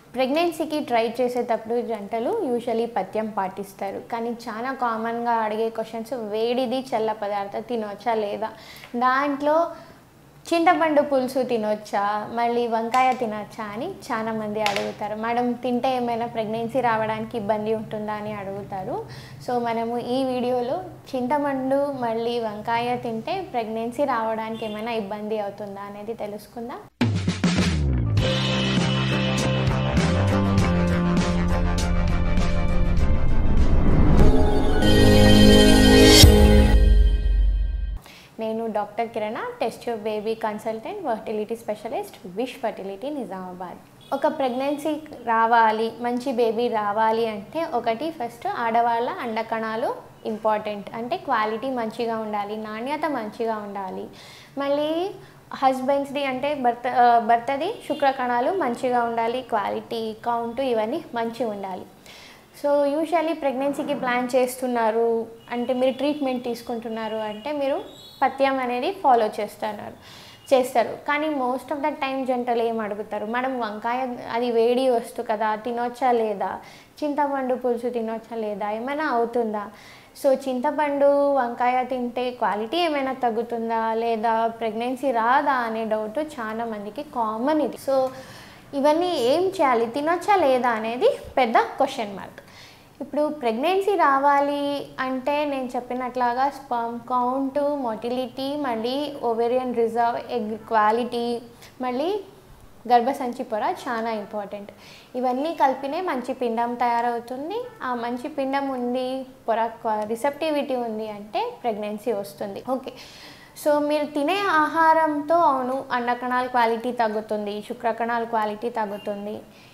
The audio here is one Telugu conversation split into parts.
ప్రెగ్నెన్సీకి ట్రై చేసేటప్పుడు జంటలు యూజువల్లీ పథ్యం పాటిస్తారు. కానీ చాలా కామన్‌గా అడిగే క్వెషన్స్ వేడిది చల్ల పదార్థం తినొచ్చా లేదా? దాంట్లో చింతపండు పులుసు తినొచ్చా? మళ్ళీ వంకాయ తినొచ్చా అని చాలామంది అడుగుతారు. మేడం తింటే ఏమైనా ప్రెగ్నెన్సీ రావడానికి ఇబ్బంది ఉంటుందా అని అడుగుతారు. సో మనము ఈ వీడియోలో చింతపండు మళ్ళీ వంకాయ తింటే ప్రెగ్నెన్సీ రావడానికి ఏమైనా ఇబ్బంది అవుతుందా అనేది తెలుసుకుందాం. నేను doctor Kiran, test tube baby consultant, fertility specialist, wish fertility Nizamabad. ఒక ప్రెగ్నెన్సీ రావాలి, మంచి బేబీ రావాలి అంటే ఒకటి ఫస్ట్ ఆడవాళ్ళ అండకణాలు ఇంపార్టెంట్. అంటే క్వాలిటీ మంచిగా ఉండాలి, నాణ్యత మంచిగా ఉండాలి. మళ్ళీ హస్బెండ్స్ది అంటే భర్తది శుక్రకణాలు మంచిగా ఉండాలి, క్వాలిటీ కౌంటు ఇవన్నీ మంచిగా ఉండాలి. సో యూజువల్లీ ప్రెగ్నెన్సీకి ప్లాన్ చేస్తున్నారు అంటే మీరు ట్రీట్మెంట్ తీసుకుంటున్నారు అంటే మీరు పథ్యం అనేది ఫాలో చేస్తారు. కానీ మోస్ట్ ఆఫ్ ద టైం జంటలు ఏం అడుగుతారు, మేడం వంకాయ అది వేడి వస్తు కదా తినొచ్చా లేదా? చింతపండు పులుసు తినొచ్చా లేదా? ఏమైనా అవుతుందా? సో చింతపండు వంకాయ తింటే క్వాలిటీ ఏమైనా తగ్గుతుందా లేదా ప్రెగ్నెన్సీ రాదా అనే డౌట్ చాలా మందికి కామన్ ఇది. సో ఇవన్నీ ఏం చేయాలి, తినొచ్చా లేదా అనేది పెద్ద క్వశ్చన్ మార్క్. ఇప్పుడు ప్రెగ్నెన్సీ రావాలి అంటే నేను చెప్పినట్లాగా స్పర్మ్ కౌంట్, మొటిలిటీ, మళ్ళీ ఓవేరియన్ రిజర్వ్, ఎగ్ క్వాలిటీ, మళ్ళీ గర్భసంచి పొర చాలా ఇంపార్టెంట్. ఇవన్నీ కలిపినే మంచి పిండం తయారవుతుంది. ఆ మంచి పిండం ఉంది, పొర రిసెప్టివిటీ ఉంది అంటే ప్రెగ్నెన్సీ వస్తుంది. ఓకే, సో మీరు తినే ఆహారంతో అవును అండకణాల క్వాలిటీ తగ్గుతుంది, శుక్రకణాల క్వాలిటీ తగ్గుతుంది.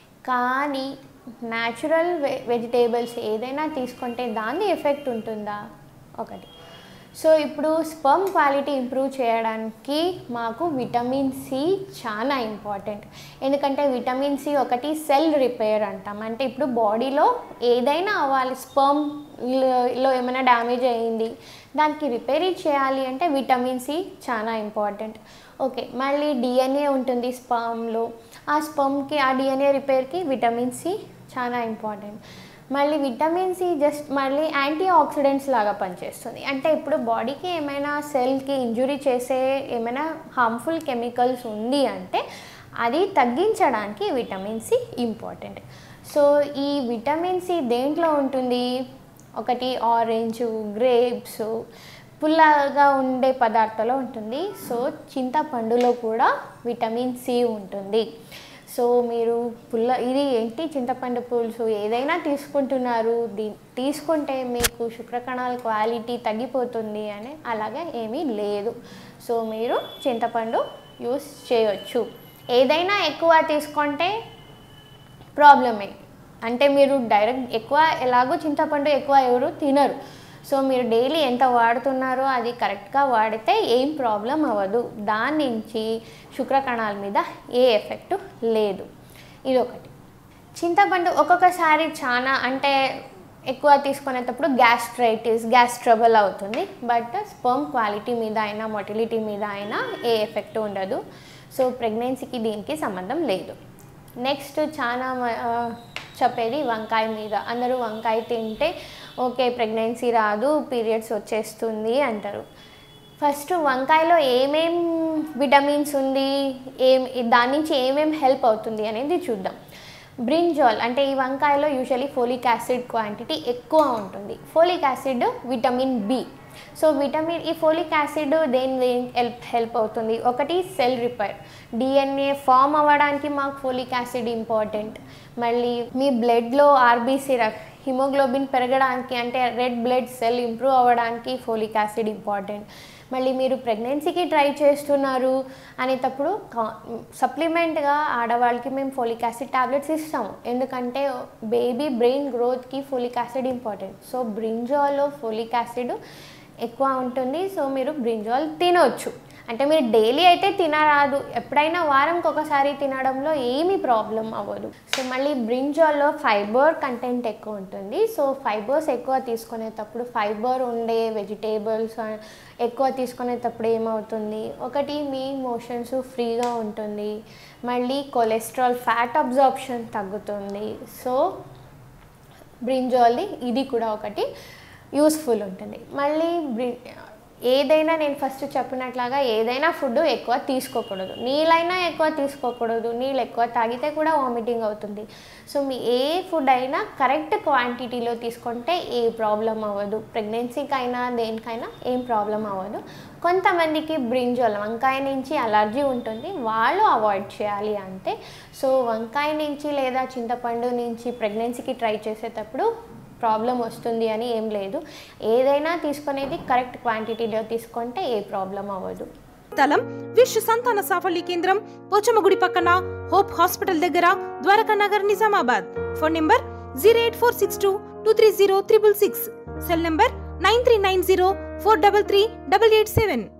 కానీ న్యాచురల్ వెజిటేబుల్స్ ఏదైనా తీసుకుంటే దాని ఎఫెక్ట్ ఉంటుందా? ఒకటి. సో ఇప్పుడు స్పర్మ్ క్వాలిటీ ఇంప్రూవ్ చేయడానికి మాకు విటమిన్ సి చాలా ఇంపార్టెంట్. ఎందుకంటే విటమిన్ సి ఒకటి సెల్ రిపేర్ అంటాం. అంటే ఇప్పుడు బాడీలో ఏదైనా అవ్వాలి, స్పర్మ్లో ఏమైనా డ్యామేజ్ అయ్యింది దానికి రిపేర్ చేయాలి అంటే విటమిన్ సి చాలా ఇంపార్టెంట్. ఓకే, మళ్ళీ డిఎన్ఏ ఉంటుంది స్పర్మ్లో, ఆ స్పర్మ్కి ఆ డిఎన్ఏ రిపేర్కి విటమిన్ సి చాలా ఇంపార్టెంట్. మళ్ళీ విటమిన్ సి జస్ట్ మళ్ళీ యాంటీ ఆక్సిడెంట్స్ లాగా పనిచేస్తుంది. అంటే ఇప్పుడు బాడీకి ఏమైనా సెల్కి ఇంజురీ చేసే ఏమైనా హార్మ్ఫుల్ కెమికల్స్ ఉంది అంటే అది తగ్గించడానికి విటమిన్ సి ఇంపార్టెంట్. సో ఈ విటమిన్ సి దేంట్లో ఉంటుంది? ఒకటి ఆరెంజ్, గ్రేప్స్, పుల్లగా ఉండే పదార్థాలు ఉంటుంది. సో చింతపండులో కూడా విటమిన్ సి ఉంటుంది. సో మీరు ఇది ఏంటి చింతపండు పులుసు ఏదైనా తీసుకుంటున్నారు, తీసుకుంటే మీకు శుక్రకణాల క్వాలిటీ తగ్గిపోతుంది అని అలాగే ఏమీ లేదు. సో మీరు చింతపండు యూస్ చేయొచ్చు. ఏదైనా ఎక్కువ తీసుకుంటే ప్రాబ్లమే. అంటే మీరు డైరెక్ట్ ఎక్కువ ఎలాగో చింతపండు ఎక్కువ ఎవరు తినరు. సో మీరు డైలీ ఎంత వాడుతున్నారో అది కరెక్ట్గా వాడితే ఏం ప్రాబ్లం అవ్వదు. దాని నుంచి శుక్రకణాల మీద ఏ ఎఫెక్ట్ లేదు. ఇదొకటి. చింతపండు ఒక్కొక్కసారి చాలా అంటే ఎక్కువ తీసుకునేటప్పుడు గ్యాస్ ట్రబుల్ అవుతుంది. బట్ స్పర్మ్ క్వాలిటీ మీద అయినా మొటిలిటీ మీద అయినా ఏ ఎఫెక్ట్ ఉండదు. సో ప్రెగ్నెన్సీకి దీనికి సంబంధం లేదు. నెక్స్ట్ చాలా చెప్పేది వంకాయ మీద. అందరూ వంకాయ తింటే ఓకే ప్రెగ్నెన్సీ రాదు, పీరియడ్స్ వచ్చేస్తుంది అంటారు. ఫస్ట్ వంకాయలో ఏమేం విటమిన్స్ ఉంది, దాని నుంచి ఏమేం హెల్ప్ అవుతుంది అనేది చూద్దాం. బ్రింజాల్ అంటే ఈ వంకాయలో యూజువల్లీ ఫోలిక్ యాసిడ్ క్వాంటిటీ ఎక్కువ ఉంటుంది. Folic acid vitamin B. So ఈ ఫోలిక్ యాసిడ్ దేని హెల్ప్ అవుతుంది? ఒకటి సెల్ రిపేర్, డిఎన్ఏ ఫామ్ అవ్వడానికి మాకు ఫోలిక్ యాసిడ్ ఇంపార్టెంట్. మళ్ళీ మీ బ్లడ్లో ఆర్బీసీ హిమోగ్లోబిన్ పెరగడానికి అంటే రెడ్ బ్లడ్ సెల్ ఇంప్రూవ్ అవ్వడానికి ఫోలిక్ యాసిడ్ ఇంపార్టెంట్. మళ్ళీ మీరు ప్రెగ్నెన్సీకి ట్రై చేస్తున్నారు అనేటప్పుడు సప్లిమెంట్గా ఆడవాళ్ళకి మేము ఫోలిక్ యాసిడ్ టాబ్లెట్స్ ఇస్తాము. ఎందుకంటే బేబీ బ్రెయిన్ గ్రోత్కి ఫోలిక్ యాసిడ్ ఇంపార్టెంట్. సో బ్రింజాల్లో ఫోలిక్ యాసిడ్ ఎక్కువ ఉంటుంది. సో మీరు బ్రింజాల్ తినొచ్చు. అంటే మీరు డైలీ అయితే తినరాదు, ఎప్పుడైనా వారంకి ఒకసారి తినడంలో ఏమీ ప్రాబ్లం అవ్వదు. సో మళ్ళీ బ్రింజాల్లో ఫైబర్ కంటెంట్ ఎక్కువ ఉంటుంది. సో ఫైబర్స్ ఎక్కువ తీసుకునేటప్పుడు, ఫైబర్ ఉండే వెజిటేబుల్స్ ఎక్కువ తీసుకునేటప్పుడు ఏమవుతుంది, ఒకటి మీ మోషన్స్ ఫ్రీగా ఉంటుంది, మళ్ళీ కొలెస్ట్రాల్ ఫ్యాట్ అబ్జార్ప్షన్ తగ్గుతుంది. సో బ్రింజాల్ది ఇది కూడా ఒకటి యూస్ఫుల్ ఉంటుంది. మళ్ళీ ఏదైనా నేను ఫస్ట్ చెప్పినట్లాగా ఏదైనా ఫుడ్ ఎక్కువ తీసుకోకూడదు, నీళ్ళైనా ఎక్కువ తీసుకోకూడదు, నీళ్ళు ఎక్కువ తాగితే కూడా వామిటింగ్ అవుతుంది. సో మీ ఏ ఫుడ్ అయినా కరెక్ట్ క్వాంటిటీలో తీసుకుంటే ఏ ప్రాబ్లం అవ్వదు, ప్రెగ్నెన్సీకైనా దేనికైనా ఏం ప్రాబ్లం అవ్వదు. కొంతమందికి బ్రింజాల్ వంకాయ నుంచి అలర్జీ ఉంటుంది, వాళ్ళు అవాయిడ్ చేయాలి అంతే. సో వంకాయ నుంచి లేదా చింతపండు నుంచి ప్రెగ్నెన్సీకి ట్రై చేసేటప్పుడు ప్రాబ్లం వస్తుంది అని ఏం లేదు, ఏదైనా తీసుకునేది కరెక్ట్ క్వాంటిటీలో తీసుకుంటే ఏ ప్రాబ్లం అవ్వదు. స్థలం విష్ సంతాన సాఫల్య కేంద్రం, పోచమ్మగుడి పక్కన, హోప్ హాస్పిటల్ దగ్గర, Dwaraka Nagar, Nizamabad. Phone number 08462230666, cell number 9390433887.